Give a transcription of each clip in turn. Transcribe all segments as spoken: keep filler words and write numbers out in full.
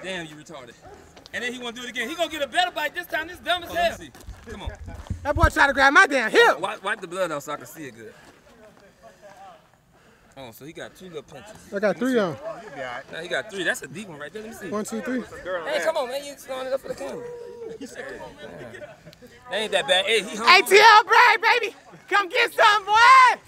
Damn, you retarded. And then he want to do it again. He gonna get a better bite this time. This dumb as oh, hell. Let me see. Come on. That boy tried to grab my damn hip. Wipe, wipe the blood out so I can see it good. Oh, so he got two little punches. I got three on. Now he got three. That's a deep one right there. Let me see. One, two, three. Hey, come on, man. You throwing it up for the camera. That ain't that bad. Hey, he hungry. A T L Bragg, baby. Come get some, boy.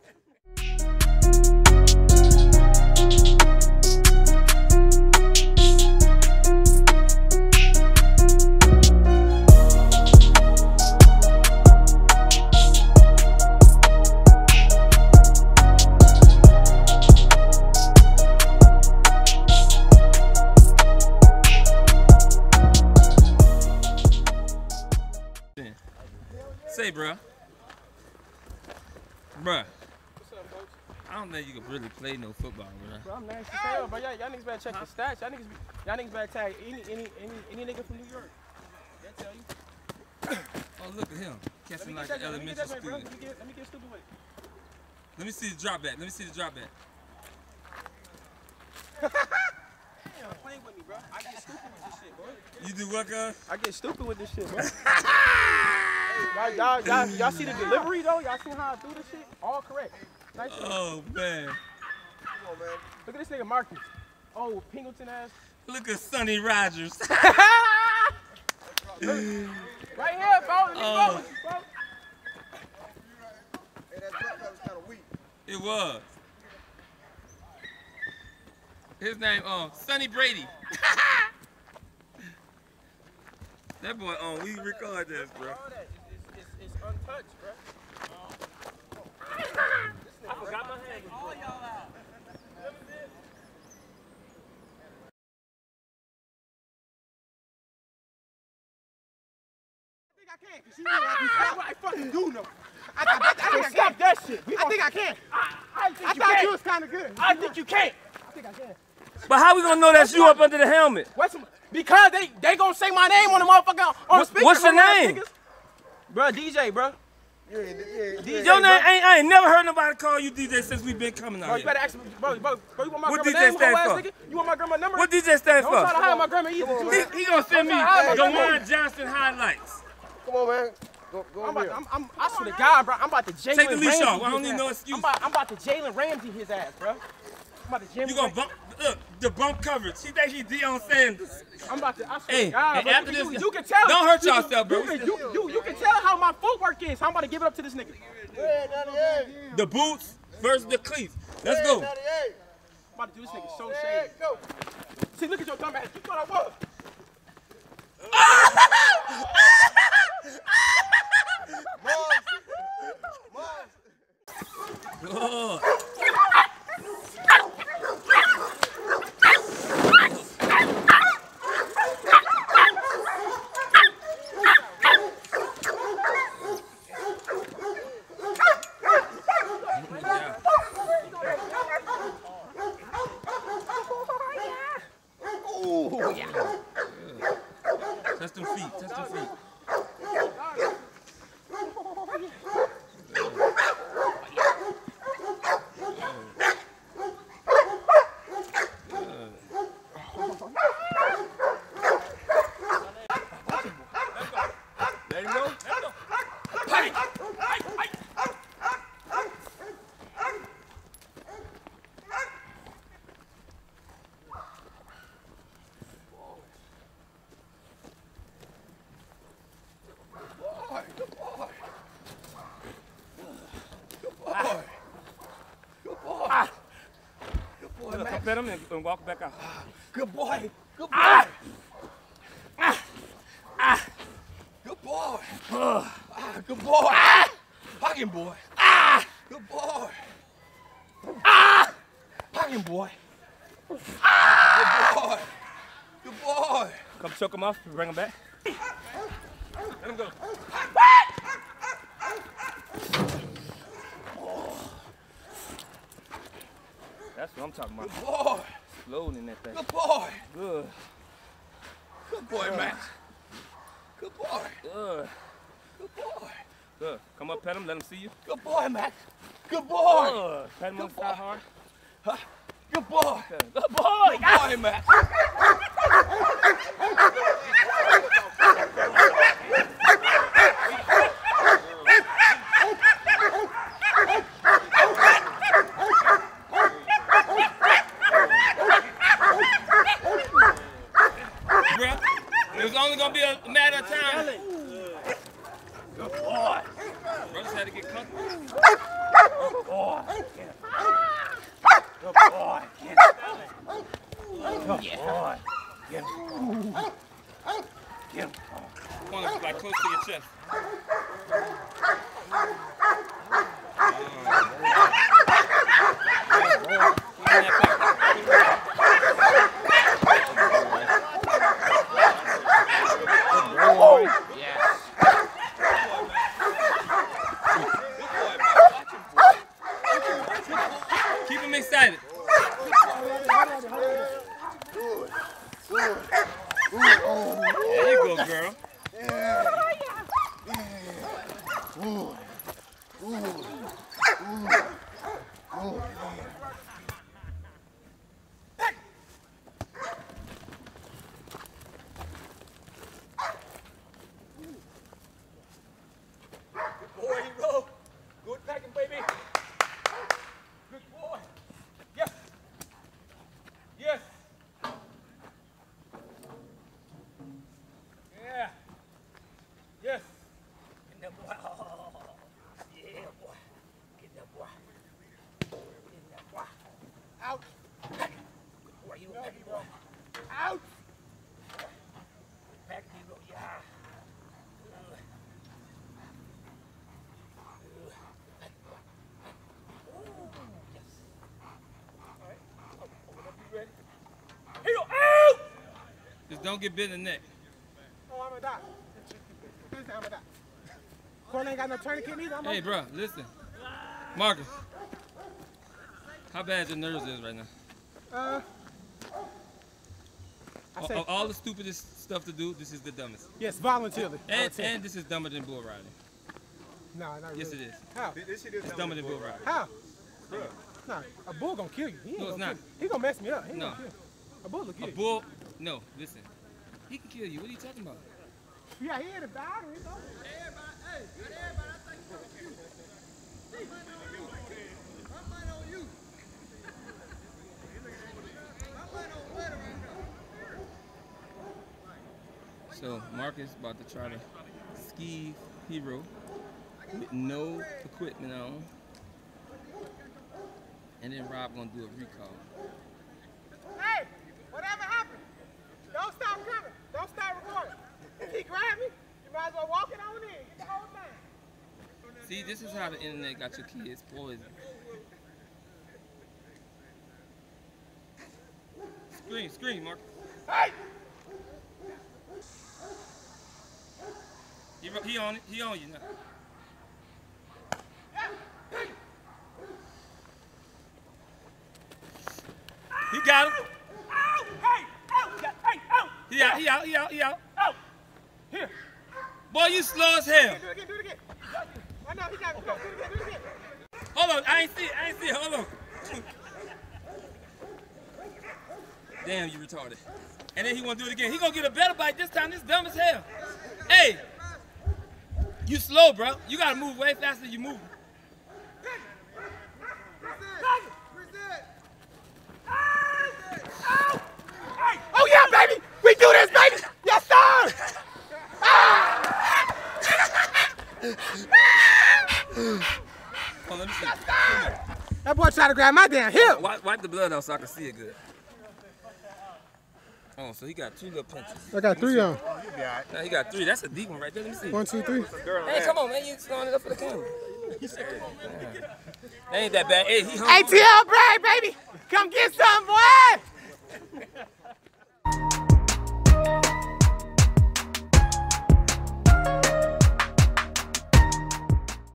Say, bruh. Bruh. I don't think you can really play no football, bruh. Bro, I'm nasty as hell, bro. Y'all niggas better check the stats. Y'all niggas, y'all niggas better tag any, any, any, any nigga from New York. They'll tell you. Oh, look at him. Catching like an elementary student. Let me get, let me get stupid with it. Let me see the drop back. Let me see the drop back. Damn, playing with me, bro. I get stupid with this shit, bro. You do what, cuz? I get stupid with this shit, bro. Y'all, y'all, y'all see the delivery though? Y'all see how I do this shit? All correct. Nice. Oh man. Come on, man. Look at this nigga Marcus. Oh, Pingleton ass. Look at Sonny Rogers. Right here, bro. Let me Oh. go with you, bro. Hey, that drop that was kind of weak. It was. His name, um, Sonny Brady. That boy, um, we record this, bro. All that. It's, it's, it's untouched, bro. I forgot my hand. All y'all out. I think I can. You know what I fucking do know. I, I, I, I think I can. Stop that shit. We I think I can. I, I think I you thought can. you was kind of good. I think you can't. I think I can. But how we gonna know that's you up under the helmet? What's because they they gonna say my name on the motherfucker on the speaker. What's your name? Bro, D J, bro. Yeah, yeah, yeah. D J, Your name, bro. ain't, I ain't never heard nobody call you D J since we been coming out Bro, you here. better ask me, bro, bro, bro, you want my What grandma D J name, stand hoe ass for? nigga? You want my grandma number? What D J stand Don't try to for? hide my grandma either. Come on, too. He, he gonna send me Don't try to hide my grandma. DeJuan Johnson highlights. Come on, man. Go, go I'm over about, here. I'm, I'm, I swear to God, bro, I'm about to Jalen Take the leash Ramsey off. I don't his need ass. no excuse. I'm about, I'm about to Jalen Ramsey his ass, bro. I'm about to Jalen You gonna bump, look, the bump coverage. He think he Deion Sanders. I'm about to, I swear Hey, to God, and bro. after you, this, you, you can tell. don't hurt you, yourself, bro. You, can- you, you, you can tell how my footwork is. I'm about to give it up to this nigga. Yeah, ninety-eight. The boots versus the cleats. Let's go. ninety-eight. I'm about to do this nigga so Yeah, shady. go. See, look at your dumb ass. You thought I was. Oh. Oh, yeah. Touch them feet. Touch them feet. Let him go. Let him go. Hey. Hey. Hey. Look, pet him and, and walk back out. Good boy. Good boy. Ah! Ah! Ah! Good boy. Oh. Ah, good boy. Ah! Poggin boy. Ah! Good boy. Ah! Poggin boy. Ah! Good boy. Good boy. Come choke him off, bring him back. Let him go. That's what I'm talking about. Good boy. Loading in that thing. Good boy. Good. Good boy, Max. Good boy. Good. Good boy. Good. Come up, pet him, let him see you. Good boy, Max. Good boy. Good. Pat him on the side hard. Huh? Good boy. Good boy. Good boy, Max. Get him. Good boy. Get him. Get him. Come on, like close to your chest. Keep him excited. There you go, girl. Boy, hero. Good packing, baby. Good boy. Yes. Yes. Yeah. Yes. Get that boy. Oh, yeah, boy. Get that boy. Get that boy. Out. Good boy, you don't pack it, boy. Out. Pack it, bro. Yeah. Just don't get bit in the neck. Oh, I'm gonna die. This time I'm gonna die. Corn ain't got no tourniquet neither. I'm Hey, bro, listen. Marcus, how bad your nerves is right now? Uh, I All, say, all- all the stupidest stuff to do, this is the dumbest. yes, voluntarily. And, Voluntarily. and this is dumber than bull riding. No, not really. Yes, it is. How? It's dumber than bull riding. How? Nah, a bull gonna kill you. He ain't No, it's gonna not. kill you. He gonna mess me up. He ain't No. gonna kill you. A bull will kill A you. bull, no, listen. He can kill you. What are you talking about? Yeah, he had a dog. He know. So Marcus about to try to ski hero with no equipment on. And then Rob gonna do a recall. Hey, whatever happened, don't stop coming. Don't stop recording. If he grab me, you might as well walk it on in. Get the whole thing. See, this is how the internet got your kids poisoned. Scream, scream, Marcus. Hey! He, he on it. He on you now. He got him. Ow! Hey! Ow! Hey! Ow! He out. He out. He out. He out. Ow! Here. Boy, you slow as hell. Do it again. Do it again. I know he got me. Go. Do it again. Do it again. Hold on. I ain't see it. I ain't see it. Hold on. Damn, you retarded. And then he want to do it again. He gonna get a better bite this time. This dumb as hell. Hey, you slow, bro. You gotta move way faster than you move. Oh yeah, baby! We do this, baby! Yes, sir! Hold on, let me see. That boy tried to grab my damn hip. Wipe, wipe the blood off so I can see it good. Oh, so he got two little punches. I got three on. Now he got three. That's a deep one right there. Let me see. One, two, three. Hey, come on, man. You throwing it up for the camera. That ain't that bad. Hey, he hung A on. T L brag, baby! Come get some.